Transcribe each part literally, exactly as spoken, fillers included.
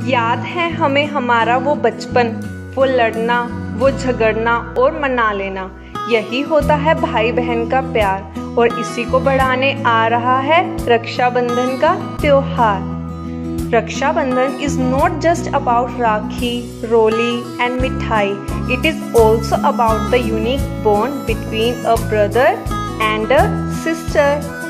याद है हमें हमारा वो बचपन, वो लड़ना, वो झगड़ना और मना लेना। यही होता है भाई बहन का प्यार और इसी को बढ़ाने आ रहा है रक्षाबंधन का त्योहार। Rakshabandhan is not just about Rakhi, Roli and Mithai. It is also about the unique bond between a brother and a sister.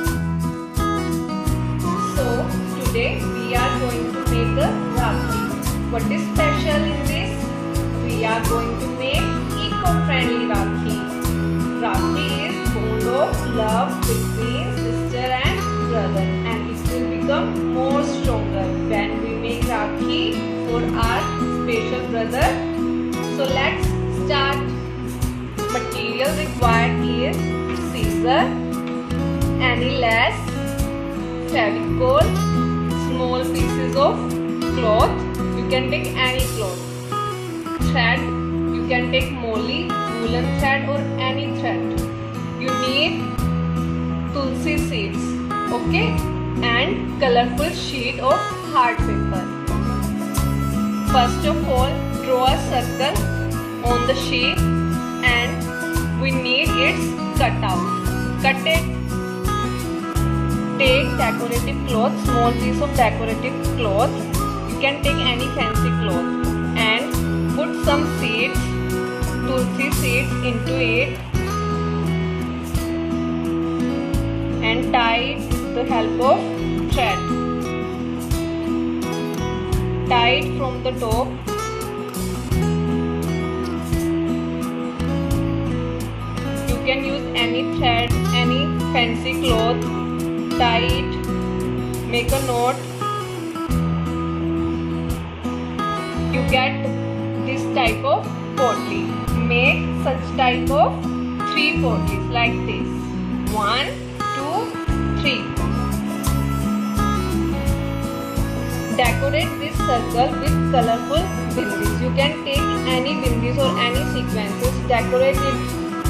So today we are going to make a Rakhi. What is special in this? We are going to make eco-friendly Rakhi. Rakhi is bond of love between sister and brother, and it will become more stronger when we make Rakhi for our special brother. So let's start. Material required is scissor, any lace, fevicol, small pieces of cloth. You can take any cloth. Thread. You can take molly, woolen thread or any thread. You need tulsi seeds. Okay. And colorful sheet of hard paper. First of all, draw a circle on the sheet and we need its cutout. Cut it. Take decorative cloth, small piece of decorative cloth. You can take any fancy cloth and put some seeds, tulsi seeds into it and tie it with the help of thread. Tie it from the top. You can use any thread, any fancy cloth. Tie it. Make a knot. You get this type of potli. Make such type of three potlis like this. One, two, three. Decorate this circle with colorful bindis. You can take any bindis or any sequences. Decorate it.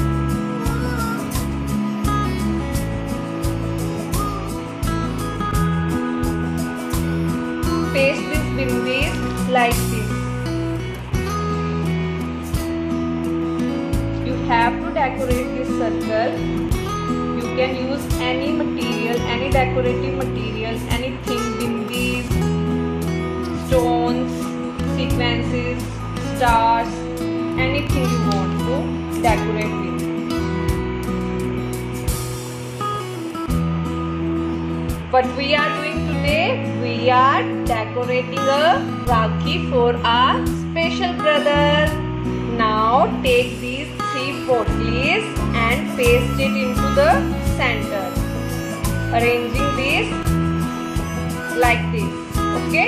Paste these bindis like this. You have to decorate this circle. You can use any material, any decorative material, anything, bindis, stones, sequences, stars, anything you want to decorate with. What we are doing today? We are decorating a Rakhi for our special brother. Now take these three potlis and paste it into the center. Arranging this like this. Okay?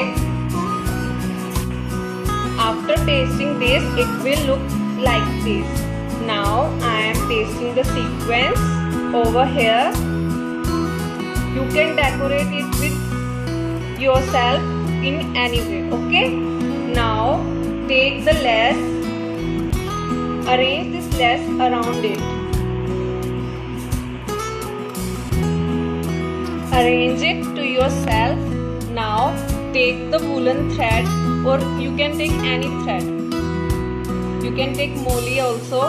After pasting this, it will look like this. Now I am pasting the sequence over here. You can decorate it with yourself in any way. Okay? Now take the lace. Arrange this lace around it. Arrange it to yourself. Now take the woolen thread, or you can take any thread. You can take molly also.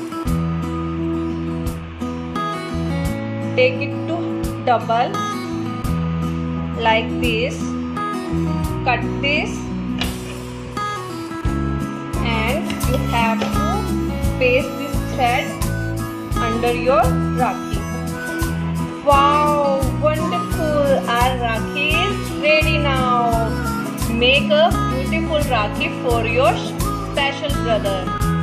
Take it to double like this. Cut this and you have to paste this thread under your Rakhi. Wow, wonderful! Our Rakhi is ready now. Make a beautiful Rakhi for your special brother.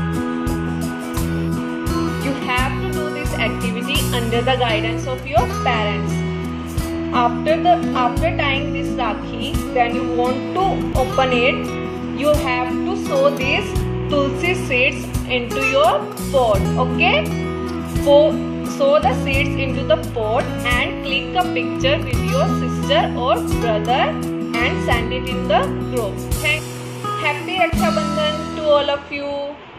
You have to do this activity under the guidance of your parents. After the after tying this Rakhi, when you want to open it, you have to sow these tulsi seeds into your pot. Okay? So, sow the seeds into the pot and click a picture with your sister or brother and send it in the group. Thank Happy Rakshabandhan to all of you.